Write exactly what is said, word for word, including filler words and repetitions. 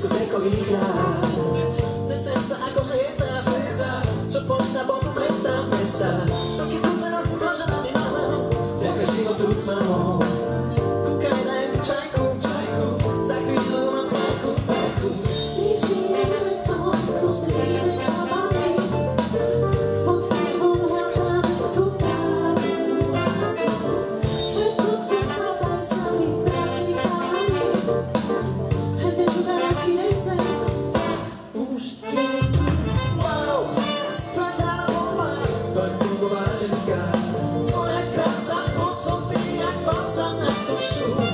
diskotékový král. Nesenca ako hviezda, hviezda, čo pozná boku mesta, mesta. Toky skúsenosti to, že nami mám, vďaka životu s mamou. Kúkaj na jednu čajku, čajku, za chvíľu mám cajku, cajku. Když mi nejde z toho, musíme zábavy, pod chvíľou hľadám tú pravdu lásko. Že toto sa tam sami pratýkali, hede čudáky nesen, už je tu. Wow, spadá bomba, fakt bombová ženská. Tvoja krása pôsobí jak balzam na dušu.